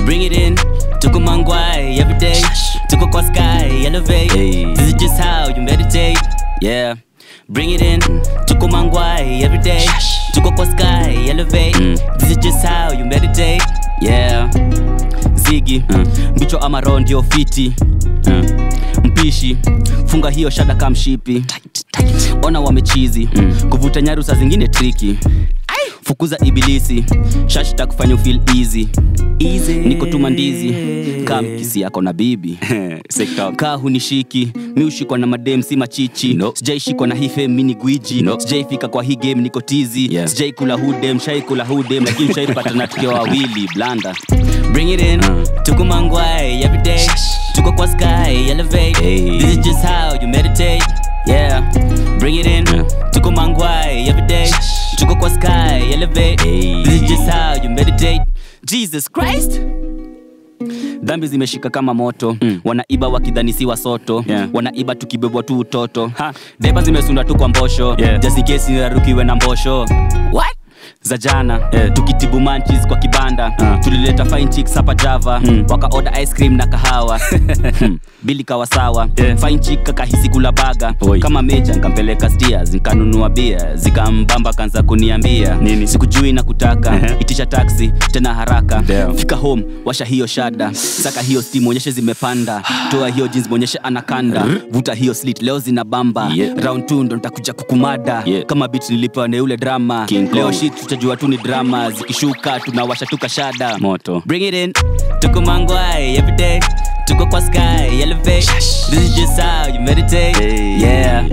Bring it in, tuko mangwai every day. Tuko kwa sky, elevate. This is just how you meditate. Yeah. Bring it in, tuko mangwai every day. Tuko kwa sky, elevate. This is just how you meditate. Yeah. Ziggy, mbicho ama roho ndio fiti. Mpishi, funga hiyo shada kama mshipi. Ona wamechizi, kuvuta nyaru saa zingine tricky. Fukuza ibilisi, shash takufanya feel easy. Niko tu mandizi, kama kisi yako na bibi. Kaa hunishiki, mi ushikwa na madem si machichi. Sijaishikwa na hii fame mini gwiji. Sijaifika kwa hii game niko tizi. Sijaikula hudem, shaikula hudem, lakini shaipata na tukiwa wawili blanda. Bring it in, tuko mangwai every day. Tuko kwa sky, elevate. This is just how you meditate. Yeah. Bring it in, tuko mangwai every day. Tuko kwa sky, elevate. This is just how you meditate. Jesus Christ. Dhambi zimeshika kama moto. Wanaiba wakidhanisiwa soto. Wanaiba tukibebwa tu utoto. Deba zimesunda tu kwa mbosho. Just in case nirarukiwe na mbosho. What? Za jana, tukitibu manchis kwa kibanda. Tulileta fine chicks hapa Java. Waka order ice cream na kahawa. Bili kawa sawa. Fine chick kakahisi kula baga. Kama meja nkampeleka stairs, nkanunua beer. Zikambamba kanza kuniambia nini? Sikujui na kutaka. Itisha taxi, tena haraka. Fika home, washa hiyo shada. Saka hiyo steam, onyeshe zimepanda. Toa hiyo jeans, onyeshe anakanda. Vuta hiyo slit, leo zinabamba. Round 2 ndo nitakuja kukumada. Kama beat nilipewa na ule drama. Leo shit tutajua tu ni drama. Zikishuka tunawasha tuka shada moto. Bring it in, tuko mangwai every day. Tuko kwa sky, elevate. This is just how you meditate. Yeah.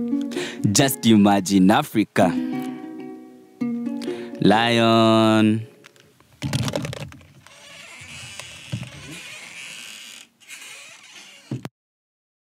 Just imagine Africa. Lion.